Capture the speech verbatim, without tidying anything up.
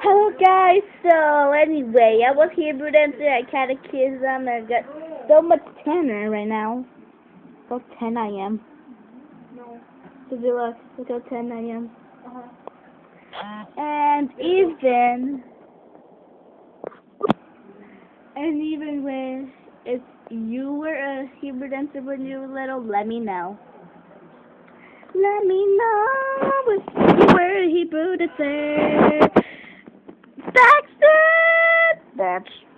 Hello guys, so anyway, I was Hebrew dancer at Catechism and I got so much tanner right now. Look how ten I am. No. So look, look how ten I am. Uh-huh. And even, and even when, if you were a Hebrew dancer when you were little, let me know. Let me know if you were a Hebrew dancer. That's it! That's